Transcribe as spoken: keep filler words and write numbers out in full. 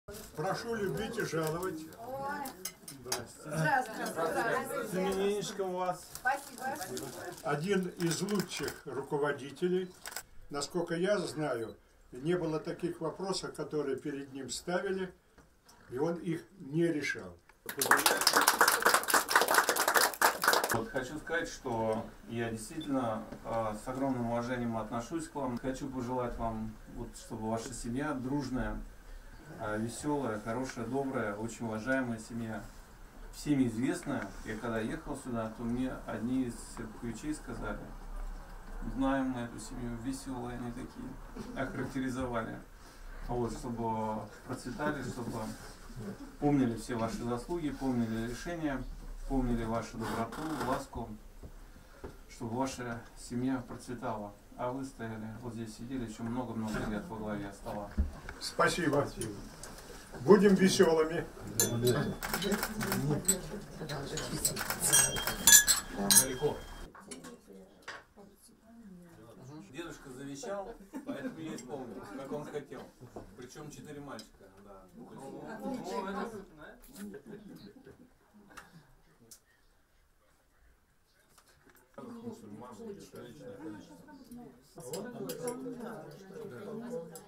Прошу любить и жаловать. Здравствуйте. Именинничка у вас. Спасибо. Один из лучших руководителей. Насколько я знаю, не было таких вопросов, которые перед ним ставили, и он их не решал. Вот хочу сказать, что я действительно э, с огромным уважением отношусь к вам. Хочу пожелать вам, вот, чтобы ваша семья дружная, э, веселая, хорошая, добрая, очень уважаемая семья. Всеми известная. Я когда ехал сюда, то мне одни из серпуховичей сказали: знаем мы эту семью, веселые они такие, охарактеризовали. Вот, чтобы процветали, чтобы помнили все ваши заслуги, помнили решения, помнили вашу доброту, ласку, чтобы ваша семья процветала. А вы стояли, вот здесь сидели еще много-много лет во главе стола. Спасибо. Будем веселыми. Дедушка завещал, поэтому я исполнил, как он хотел. Причем четыре мальчика. Да. Мусульман, приличное количество.